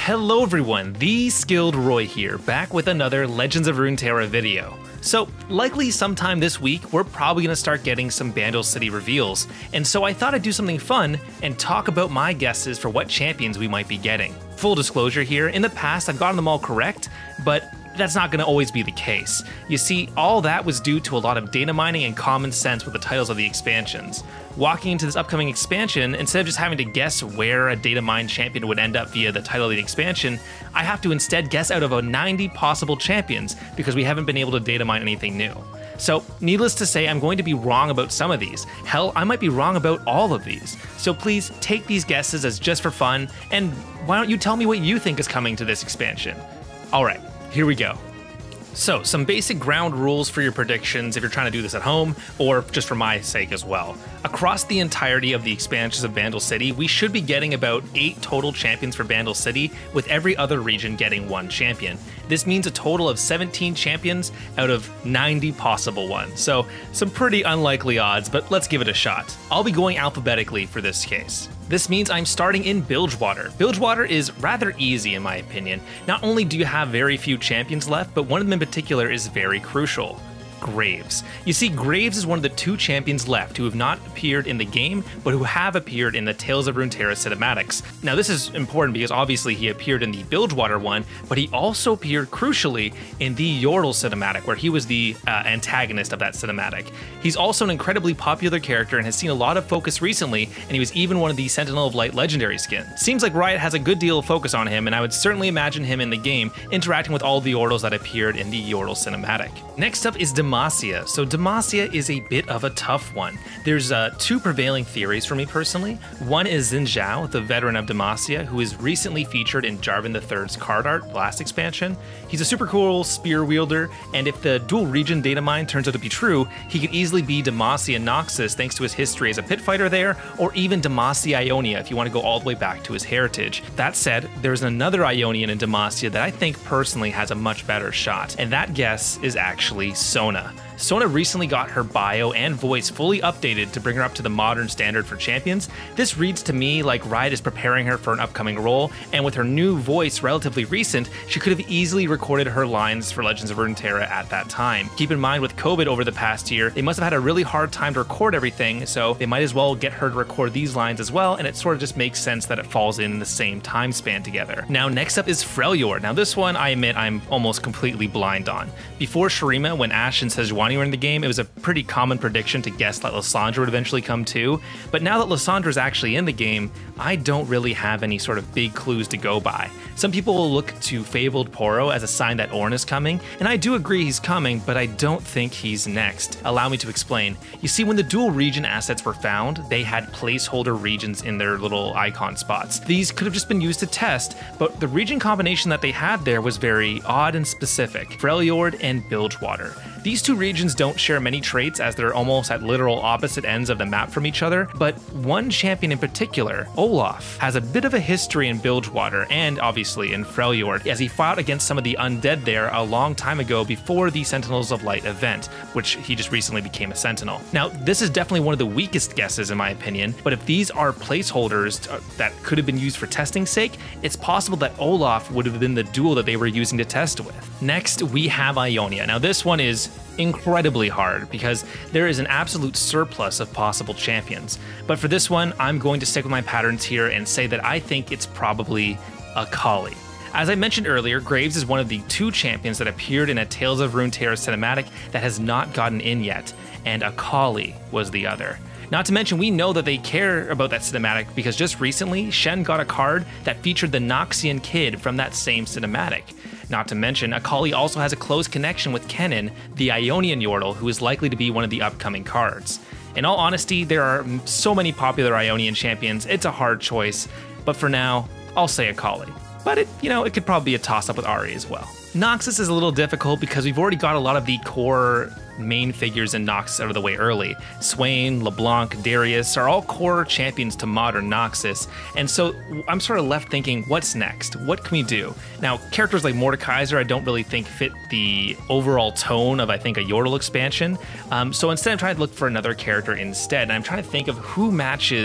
Hello everyone, The Skilled Roy here, back with another Legends of Runeterra video. So, likely sometime this week, we're probably going to start getting some Bandle City reveals, and so I thought I'd do something fun and talk about my guesses for what champions we might be getting. Full disclosure here, in the past I've gotten them all correct, but that's not going to always be the case. You see, all that was due to a lot of data mining and common sense with the titles of the expansions. Walking into this upcoming expansion, instead of just having to guess where a data mine champion would end up via the title of the expansion, I have to instead guess out of 90 possible champions because we haven't been able to data mine anything new. So, needless to say, I'm going to be wrong about some of these. Hell, I might be wrong about all of these. So please take these guesses as just for fun, and why don't you tell me what you think is coming to this expansion? Alright, here we go. So, some basic ground rules for your predictions if you're trying to do this at home, or just for my sake as well. Across the entirety of the expansions of Bandle City, we should be getting about 8 total champions for Bandle City, with every other region getting 1 champion. This means a total of 17 champions out of 90 possible ones, so some pretty unlikely odds, but let's give it a shot. I'll be going alphabetically for this case. This means I'm starting in Bilgewater. Bilgewater is rather easy in my opinion. Not only do you have very few champions left, but one of them in particular is very crucial. Graves. You see, Graves is one of the 2 champions left who have not appeared in the game, but who have appeared in the Tales of Runeterra cinematics. Now this is important because obviously he appeared in the Bilgewater one, but he also appeared crucially in the Yordle cinematic, where he was the antagonist of that cinematic. He's also an incredibly popular character and has seen a lot of focus recently, and he was even one of the Sentinel of Light legendary skins. Seems like Riot has a good deal of focus on him, and I would certainly imagine him in the game interacting with all the Yordles that appeared in the Yordle cinematic. Next up is Demacia. So Demacia is a bit of a tough one. There's 2 prevailing theories for me personally. One is Xin Zhao, the veteran of Demacia, who is recently featured in Jarvan III's card art last expansion. He's a super cool spear wielder, and if the dual region data mine turns out to be true, he could easily be Demacia Noxus thanks to his history as a pit fighter there, or even Demacia Ionia if you want to go all the way back to his heritage. That said, there's another Ionian in Demacia that I think personally has a much better shot, and that guess is actually Sona. Sona recently got her bio and voice fully updated to bring her up to the modern standard for champions. This reads to me like Riot is preparing her for an upcoming role, and with her new voice relatively recent, she could have easily recorded her lines for Legends of Runeterra at that time. Keep in mind, with COVID over the past year, they must have had a really hard time to record everything, so they might as well get her to record these lines as well, and it sort of just makes sense that it falls in the same time span together. Now, next up is Freljord. Now this one, I admit I'm almost completely blind on. Before Shurima, when Ashe and Sejuani were in the game, it was a pretty common prediction to guess that Lissandra would eventually come too, but now that Lissandra's actually in the game, I don't really have any sort of big clues to go by. Some people will look to Fabled Poro as a sign that Ornn is coming, and I do agree he's coming, but I don't think he's next. Allow me to explain. You see, when the dual region assets were found, they had placeholder regions in their little icon spots. These could have just been used to test, but the region combination that they had there was very odd and specific. Freljord and Bilgewater. These 2 regions don't share many traits as they're almost at literal opposite ends of the map from each other, but one champion in particular, Olaf, has a bit of a history in Bilgewater and obviously in Freljord, as he fought against some of the undead there a long time ago before the Sentinels of Light event, which he just recently became a Sentinel. Now, this is definitely one of the weakest guesses in my opinion, but if these are placeholders that could have been used for testing's sake, it's possible that Olaf would have been the duel that they were using to test with. Next, we have Ionia. Now this one is incredibly hard because there is an absolute surplus of possible champions. But for this one, I'm going to stick with my patterns here and say that I think it's probably Akali. As I mentioned earlier, Graves is one of the 2 champions that appeared in a Tales of Runeterra cinematic that has not gotten in yet, and Akali was the other. Not to mention, we know that they care about that cinematic because just recently, Shen got a card that featured the Noxian Kid from that same cinematic. Not to mention, Akali also has a close connection with Kennen, the Ionian Yordle, who is likely to be one of the upcoming cards. In all honesty, there are so many popular Ionian champions, it's a hard choice, but for now, I'll say Akali. But it could probably be a toss-up with Ahri as well. Noxus is a little difficult because we've already got a lot of the core main figures in Noxus out of the way early. Swain, LeBlanc, Darius are all core champions to modern Noxus, and so I'm sort of left thinking, what's next? What can we do? Now, characters like Mordekaiser I don't really think fit the overall tone of, I think, a Yordle expansion, so instead I'm trying to look for another character instead, and I'm trying to think of who matches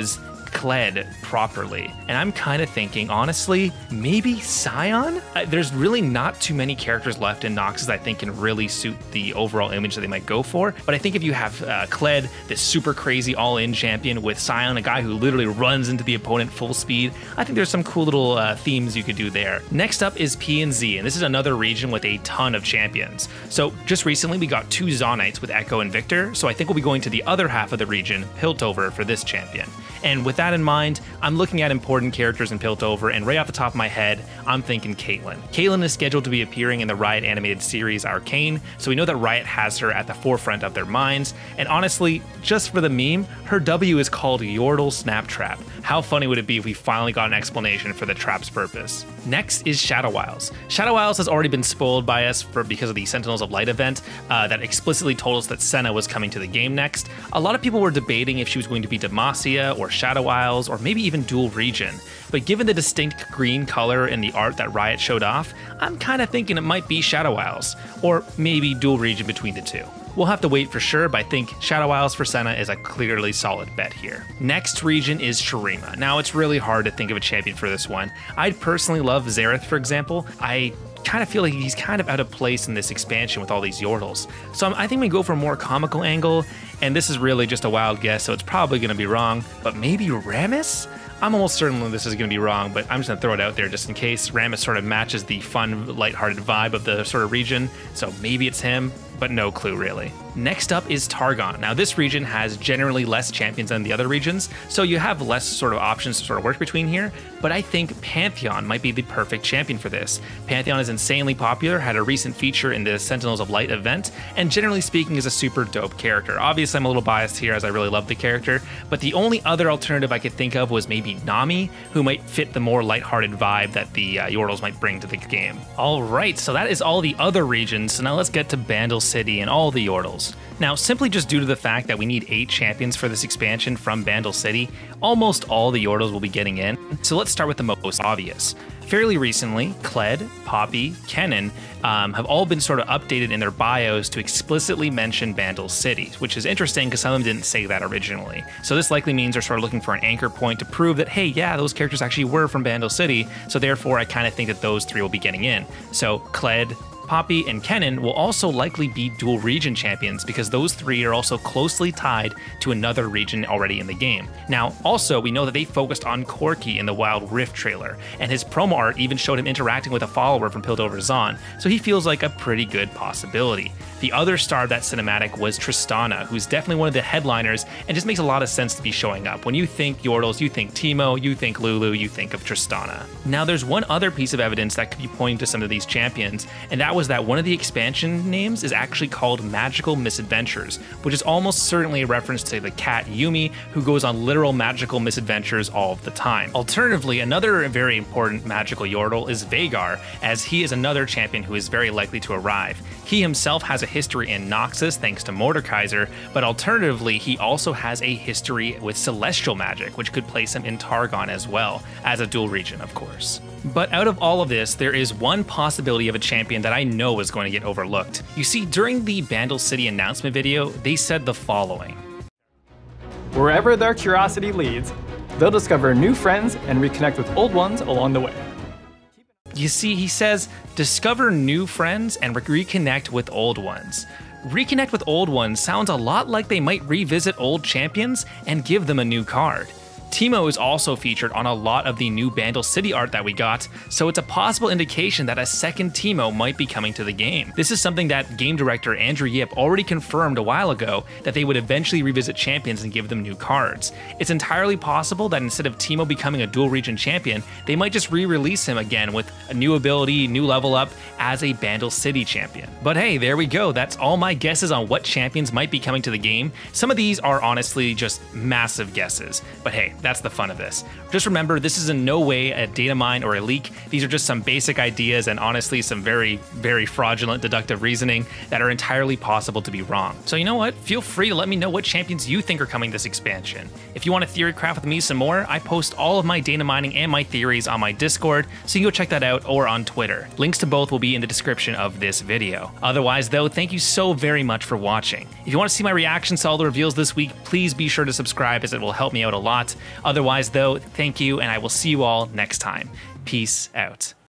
Kled properly. And I'm kind of thinking, honestly, maybe Sion? There's really not too many characters left in Noxus that I think can really suit the overall image that they might go for. But I think if you have Kled, this super crazy all-in champion, with Sion, a guy who literally runs into the opponent full speed, I think there's some cool little themes you could do there. Next up is PNZ, and this is another region with a ton of champions. So just recently we got 2 Zonites with Echo and Victor, so I think we'll be going to the other half of the region, Piltover, for this champion. And with that in mind, I'm looking at important characters in Piltover, and right off the top of my head, I'm thinking Caitlyn. Caitlyn is scheduled to be appearing in the Riot animated series Arcane, so we know that Riot has her at the forefront of their minds, and honestly, just for the meme, her W is called Yordle Snap Trap. How funny would it be if we finally got an explanation for the trap's purpose? Next is Shadow Isles. Shadow Isles has already been spoiled by us because of the Sentinels of Light event that explicitly told us that Senna was coming to the game next. A lot of people were debating if she was going to be Demacia or Shadow Isles or maybe even Dual Region, but given the distinct green color in the art that Riot showed off, I'm kind of thinking it might be Shadow Isles, or maybe Dual Region between the two. We'll have to wait for sure, but I think Shadow Isles for Senna is a clearly solid bet here. Next region is Shurima. Now, it's really hard to think of a champion for this one. I'd personally love Xerath, for example. I kind of feel like he's kind of out of place in this expansion with all these Yordles. So I think we go for a more comical angle, and this is really just a wild guess, so it's probably going to be wrong, but maybe Rammus? I'm almost certain this is going to be wrong, but I'm just going to throw it out there just in case. Rammus sort of matches the fun, lighthearted vibe of the sort of region, so maybe it's him, but no clue really. Next up is Targon. Now this region has generally less champions than the other regions, so you have less sort of options to sort of work between here, but I think Pantheon might be the perfect champion for this. Pantheon is insanely popular, had a recent feature in the Sentinels of Light event, and generally speaking is a super dope character. Obviously I'm a little biased here as I really love the character, but the only other alternative I could think of was maybe Nami, who might fit the more lighthearted vibe that the Yordles might bring to the game. Alright, so that is all the other regions, so now let's get to Bandle City and all the Yordles. Now, simply just due to the fact that we need 8 champions for this expansion from Bandle City, almost all the Yordles will be getting in, so let's start with the most obvious. Fairly recently, Kled, Poppy, Kennen have all been sort of updated in their bios to explicitly mention Bandle City, which is interesting because some of them didn't say that originally. So this likely means they're sort of looking for an anchor point to prove that, hey, yeah, those characters actually were from Bandle City, so therefore I kind of think that those 3 will be getting in. So Kled, Poppy, and Kennen will also likely be dual region champions because those 3 are also closely tied to another region already in the game. Now, also, we know that they focused on Corki in the Wild Rift trailer, and his promo art even showed him interacting with a follower from Piltover Zon, so he feels like a pretty good possibility. The other star of that cinematic was Tristana, who's definitely one of the headliners and just makes a lot of sense to be showing up. When you think Yordles, you think Teemo, you think Lulu, you think of Tristana. Now, there's one other piece of evidence that could be pointing to some of these champions, and that was that one of the expansion names is actually called Magical Misadventures, which is almost certainly a reference to the cat Yuumi, who goes on literal magical misadventures all of the time. Alternatively, another very important magical Yordle is Veigar, as he is another champion who is very likely to arrive. He himself has a history in Noxus thanks to Mordekaiser, but alternatively, he also has a history with celestial magic, which could place him in Targon as well, as a dual region, of course. But out of all of this, there is one possibility of a champion that I know is going to get overlooked. You see, during the Bandle City announcement video, they said the following. Wherever their curiosity leads, they'll discover new friends and reconnect with old ones along the way. You see, he says, discover new friends and reconnect with old ones. Reconnect with old ones sounds a lot like they might revisit old champions and give them a new card. Teemo is also featured on a lot of the new Bandle City art that we got, so it's a possible indication that a second Teemo might be coming to the game. This is something that game director Andrew Yip already confirmed a while ago, that they would eventually revisit champions and give them new cards. It's entirely possible that instead of Teemo becoming a dual region champion, they might just re-release him again with a new ability, new level up as a Bandle City champion. But hey, there we go. That's all my guesses on what champions might be coming to the game. Some of these are honestly just massive guesses, but hey, that's the fun of this. Just remember, this is in no way a data mine or a leak. These are just some basic ideas and honestly some very, very fraudulent deductive reasoning that are entirely possible to be wrong. So you know what? Feel free to let me know what champions you think are coming this expansion. If you want to theory craft with me some more, I post all of my data mining and my theories on my Discord, so you can go check that out, or on Twitter. Links to both will be in the description of this video. Otherwise though, thank you so very much for watching. If you want to see my reactions to all the reveals this week, please be sure to subscribe as it will help me out a lot. Otherwise, though, thank you, and I will see you all next time. Peace out.